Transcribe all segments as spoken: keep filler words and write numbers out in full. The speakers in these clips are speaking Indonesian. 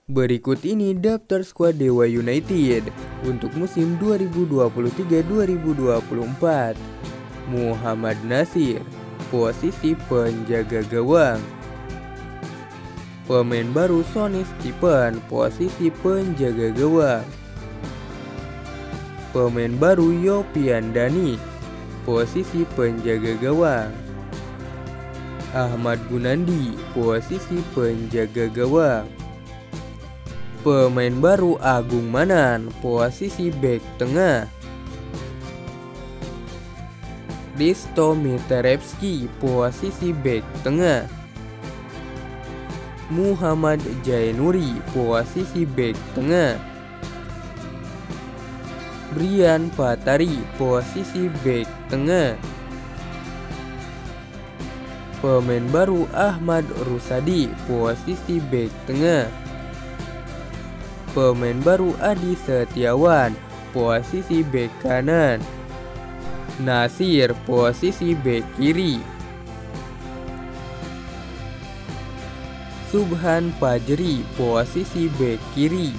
Berikut ini daftar skuad Dewa United untuk musim dua ribu dua puluh tiga dua ribu dua puluh empat. Muhammad Nasir, posisi penjaga gawang. Pemain baru Sonny Stephen, posisi penjaga gawang. Pemain baru Yopian Dani, posisi penjaga gawang. Ahmad Gunandi, posisi penjaga gawang. Pemain baru Agung Manan, posisi bek tengah. Risto Miterepski, posisi bek tengah. Muhammad Jainuri, posisi bek tengah. Brian Patari, posisi bek tengah. Pemain baru Ahmad Rusadi, posisi bek tengah. Pemain baru Adi Setiawan, posisi bek kanan. Nasir, posisi bek kiri. Subhan Fajri, posisi bek kiri.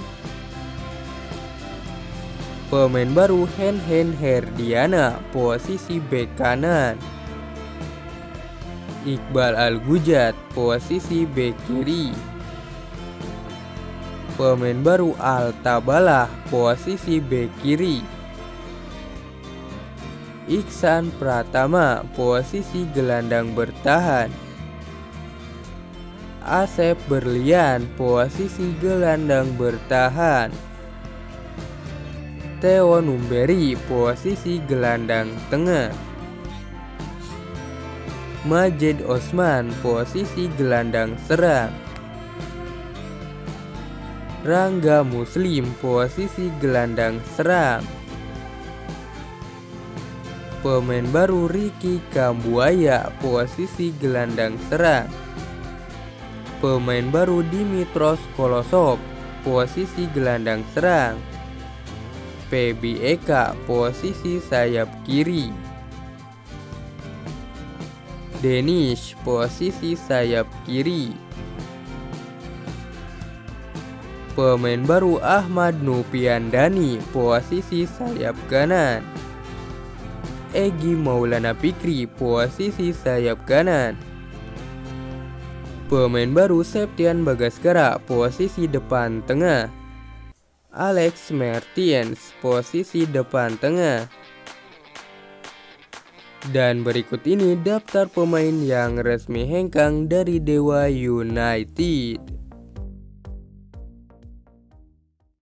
Pemain baru Henhen Herdiana, posisi bek kanan. Iqbal Al-Gujat, posisi bek kiri. Pemain baru Al-Tabalah, posisi bek kiri. Iksan Pratama, posisi gelandang bertahan. Asep Berlian, posisi gelandang bertahan. Theo Numberi, posisi gelandang tengah. Majid Osman, posisi gelandang serang. Rangga Muslim, posisi gelandang serang. Pemain baru Ricky Kambuaya, posisi gelandang serang. Pemain baru Dimitros Kolosov, posisi gelandang serang. Feby Eka, posisi sayap kiri. Denish, posisi sayap kiri. Pemain baru Ahmad Nupiandani, posisi sayap kanan. Egy Maulana Fikri, posisi sayap kanan. Pemain baru Septian Bagaskara, posisi depan tengah. Alex Mertens, posisi depan tengah. Dan berikut ini daftar pemain yang resmi hengkang dari Dewa United.